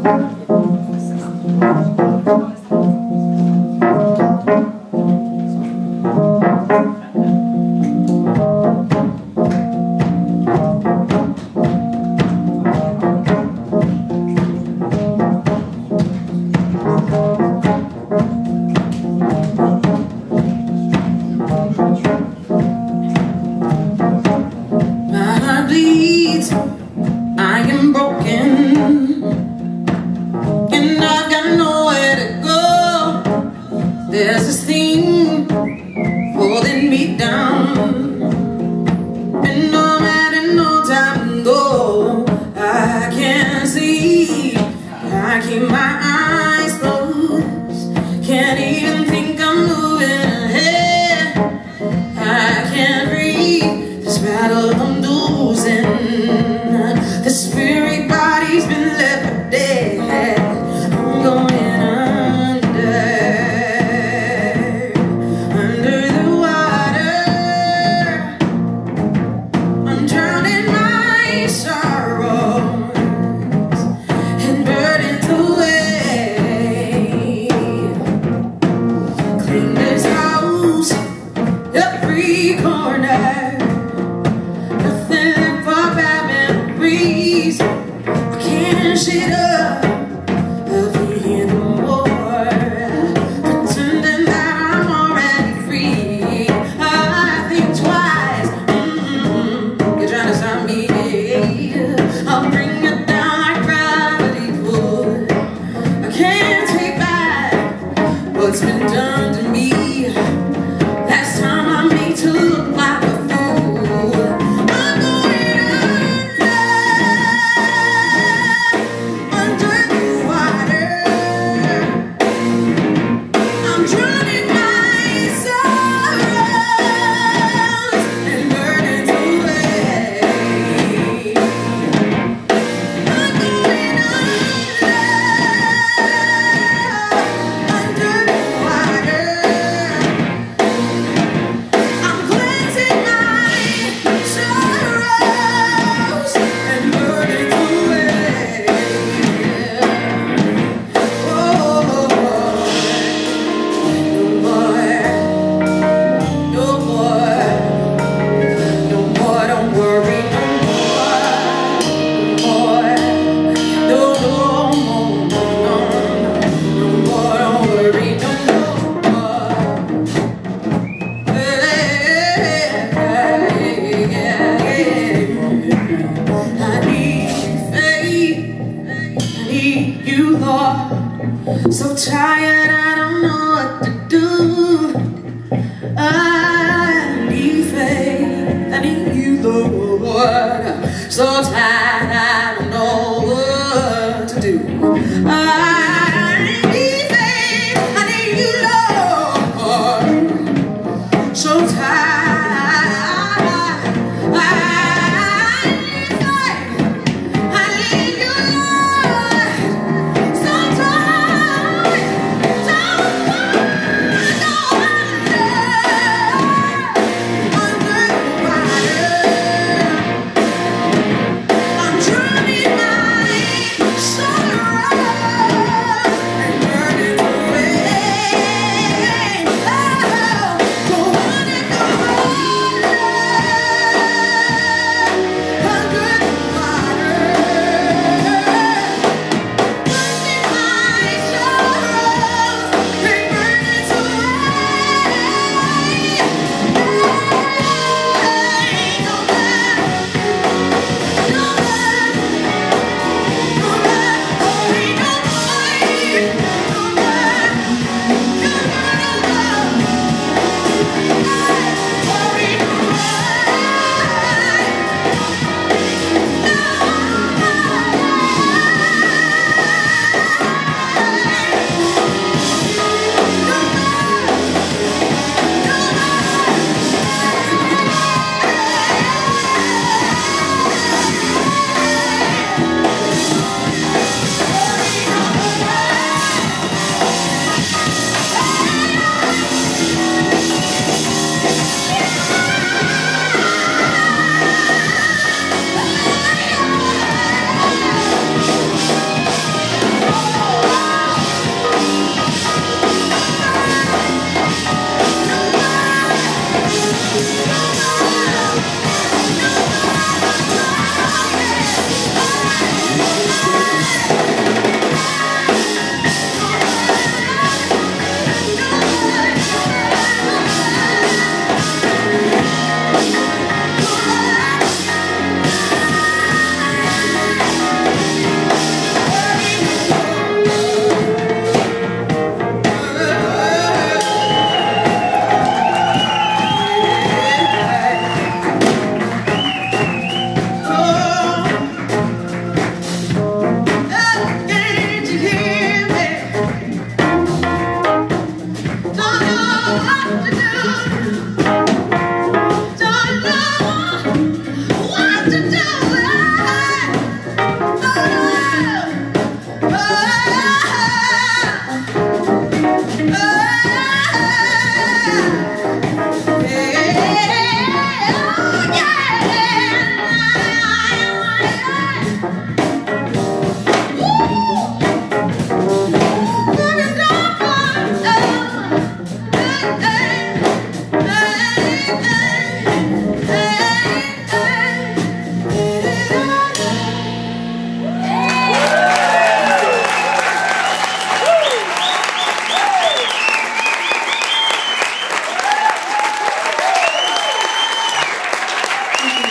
I am broken, and I've got nowhere to go. There's this thing holding me down, and no matter no time to go, I can't see. I keep my eyes closed, can't even think I'm moving ahead. I can't breathe, this battle I'm losing. The spirit body's been left for dead. I'm going under the water. I'm drowning my sorrows and burdens away. Clean this house, every corner. I can't shit up anymore, pretending that I'm already free. I think twice, you're trying to stop me. I'll bring it down like gravity would. I can't take back what's been done to me. Last time I made to look like a fool. You, Lord, so tired I don't know what to do. I need faith, I need you, Lord, so tired I don't know what to do.